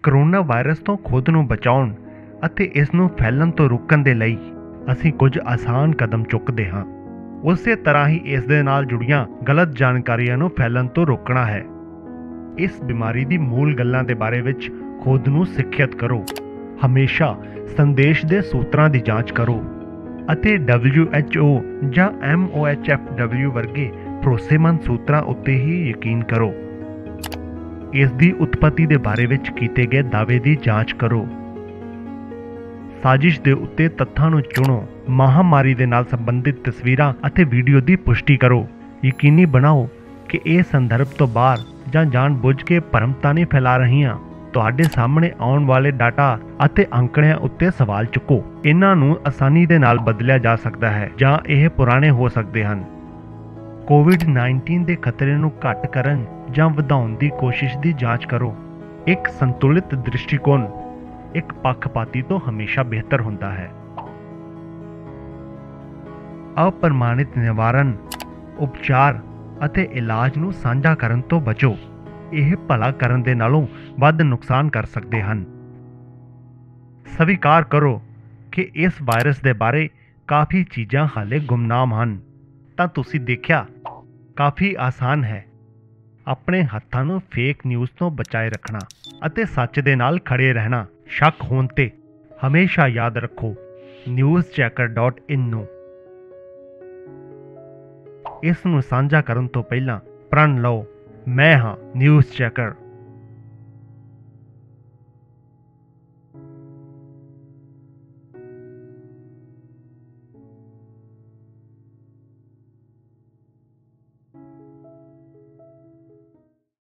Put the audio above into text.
Corona virus ਤੋਂ ਖੁਦ ਨੂੰ ਬਚਾਉਣ ਅਤੇ ਇਸ ਨੂੰ ਫੈਲਣ ਤੋਂ ਰੋਕਣ ਦੇ ਲਈ ਅਸੀਂ ਕੁਝ ਆਸਾਨ ਕਦਮ ਚੁੱਕਦੇ ਹਾਂ। ਉਸੇ ਤਰ੍ਹਾਂ ਹੀ ਇਸ ਦੇ ਨਾਲ ਜੁੜੀਆਂ ਗਲਤ ਜਾਣਕਾਰੀਆਂ ਨੂੰ ਫੈਲਣ ਤੋਂ ਰੋਕਣਾ ਹੈ। ਇਸ ਬਿਮਾਰੀ ਦੀ ਮੂਲ ਗੱਲਾਂ ਦੇ ਬਾਰੇ ਵਿੱਚ ਖੁਦ ਨੂੰ ਸਿੱਖਿਅਤ ਕਰੋ। ਹਮੇਸ਼ਾ ਸੰਦੇਸ਼ ਦੇ ਸੂਤਰਾਂ ਦੀ ਜਾਂਚ ਕਰੋ ਅਤੇ WHO ਜਾਂ MOHFW ਵਰਗੇ ਭਰੋਸੇਮੰਦ ਸੂਤਰਾਂ ਉੱਤੇ ਹੀ ਯਕੀਨ ਕਰੋ। ਇਸ ਦੀ ਉਤਪਤੀ ਦੇ ਬਾਰੇ ਵਿੱਚ ਕੀਤੇ ਗਏ ਦਾਅਵੇ ਦੀ ਜਾਂਚ ਕਰੋ। ਸਾਜ਼ਿਸ਼ ਦੇ ਉੱਤੇ ਤੱਥਾਂ ਨੂੰ ਚੁਣੋ। ਮਹਾਮਾਰੀ ਦੇ ਨਾਲ ਸੰਬੰਧਿਤ ਤਸਵੀਰਾਂ ਅਤੇ ਵੀਡੀਓ ਦੀ ਪੁਸ਼ਟੀ ਕਰੋ। ਯਕੀਨੀ ਬਣਾਓ ਕਿ ਇਹ ਸੰਦਰਭ ਤੋਂ ਬਾਹਰ ਜਾਂ ਜਾਣਬੁੱਝ ਕੇ ਭਰਮ ਤਾਂ ਨਹੀਂ ਫੈਲਾ ਰਹੀਆਂ। ਤੁਹਾਡੇ ਸਾਹਮਣੇ ਆਉਣ ਵਾਲੇ ਡਾਟਾ ਅਤੇ ਅੰਕੜਿਆਂ ਉੱਤੇ ਸਵਾਲ ਚੁੱਕੋ। ਇਹਨਾਂ ਨੂੰ ਆਸਾਨੀ ਦੇ ਨਾਲ ਬਦਲਿਆ ਜਾ ਸਕਦਾ ਹੈ ਜਾਂ ਇਹ ਪੁਰਾਣੇ ਹੋ ਸਕਦੇ ਹਨ। COVID-19 ਦੇ ਖਤਰੇ ਨੂੰ ਘੱਟ ਕਰਨ ਜਾਂ ਵਧਾਉਣ ਦੀ ਕੋਸ਼ਿਸ਼ ਦੀ ਜਾਂਚ ਕਰੋ। ਇੱਕ ਸੰਤੁਲਿਤ ਦ੍ਰਿਸ਼ਟੀਕੋਣ ਇੱਕ ਪੱਖਪਾਤੀ ਤੋਂ ਹਮੇਸ਼ਾ ਬਿਹਤਰ ਹੁੰਦਾ ਹੈ। ਅਪ੍ਰਮਾਣਿਤ ਨਿਵਾਰਨ, ਉਪਚਾਰ ਅਤੇ ਇਲਾਜ ਨੂੰ ਸਾਂਝਾ ਕਰਨ ਤੋਂ ਬਚੋ। ਇਹ ਭਲਾ ਕਰਨ ਦੇ ਨਾਲੋਂ ਵੱਧ ਨੁਕਸਾਨ ਕਰ ਸਕਦੇ ਹਨ। ਸਵੀਕਾਰ ਕਰੋ ਕਿ ਇਸ ਵਾਇਰਸ ਦੇ ਬਾਰੇ ਕਾਫੀ ਚੀਜ਼ਾਂ ਹਾਲੇ ਗੁੰਮਨਾਮ ਹਨ। ਤਾਂ ਤੁਸੀਂ ਦੇਖਿਆ, ਕਾਫੀ ਆਸਾਨ ਹੈ ਆਪਣੇ ਹੱਥਾਂ ਨੂੰ ਫੇਕ ਨਿਊਜ਼ ਤੋਂ ਬਚਾਏ ਰੱਖਣਾ ਅਤੇ ਸੱਚ ਦੇ ਨਾਲ ਖੜੇ ਰਹਿਣਾ। ਸ਼ੱਕ ਹੋਣ ਤੇ ਹਮੇਸ਼ਾ ਯਾਦ ਰੱਖੋ newschecker.in ਨੂੰ। ਇਸ ਨੂੰ ਸਾਂਝਾ ਕਰਨ ਤੋਂ ਪਹਿਲਾਂ ਪ੍ਰਣ ਲਓ, ਮੈਂ ਹਾਂ ਨਿਊਜ਼ ਚੈਕਰ।